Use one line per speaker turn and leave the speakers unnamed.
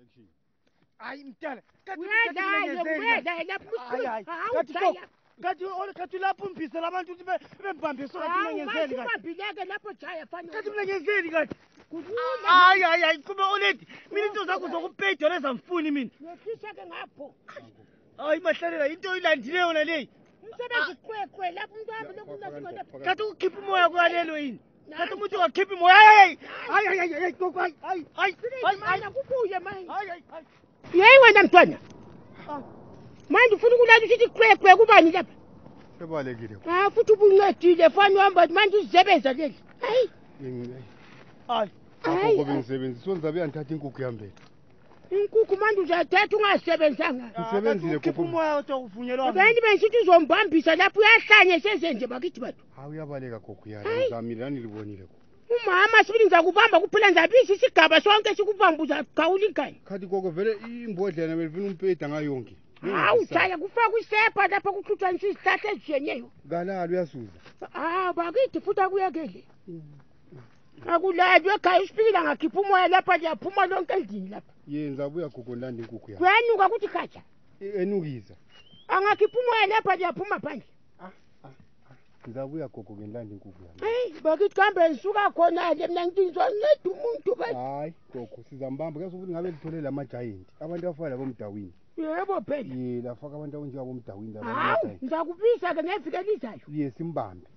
Hayi mntana, kathi lapho umbise labantu ukuthi bembambe so kathi mengenzeli kathi mengenzeli kathi hayi kube oledi mina into zakho zokupeyida lezamfuni mina hayi mahlalela into oyilandileyo na leyi kathi ukukhipha umoya kwalelo yini kathi umuntu ungakhiphi umoya hayi
yeyi wena mntwana manje ufuna ukulala usithi kwekwe kubani lapha
ebalekile
futhi ubuncedile fani uhamba manje uzisebenza leli hayi
akho bengisebenzisa sonzabe yanthatha inkukhu yambele
inkukhu manje uzathatha ungasebenzanga
ngisebenzile
ukukhipha umoya otokuvunyelwa
beni benisithi uzombambisa lapho uyahlanye sezenje bakithi bathu
hayi uyabaleka gogo yana ngizamile nanilibonile
umama sibili ngizakubamba kuphela nzabisi isigaba sonke sikubambuza gawula ingane
khathi gogo vele imbodlela belifuna umpeyida ngayo yonke
hawu jaya kufakwa isepha lapha kuxutshaniswa izihlahla ezijenyeyo
kalala uyasuza
bakithi futhi akuyekele akulalwe ekhaya usipikile angakhipha umoya lapha liyaphuma lonke endlini lapha
yenza buya gogo ndanda inkukhu yakho
kuyanuka kuthi khatsha
enukiza
angakhipha umoya lapha liyaphuma phandle
ngizabuya gogo ngendlanda inkukhu yami
hayi bakithi kambe ngisuka khona-ke mina ngizwa nceda umuntu
hayi gogo sizambamba kuyasuke ukuthi ngabe lithole lamajayenti abantu abafana labomdawini
yebo phela
lafaka abantu abanjengabomdawini
hawu ngizakubiza-ke ngeviki elizayo
simbambe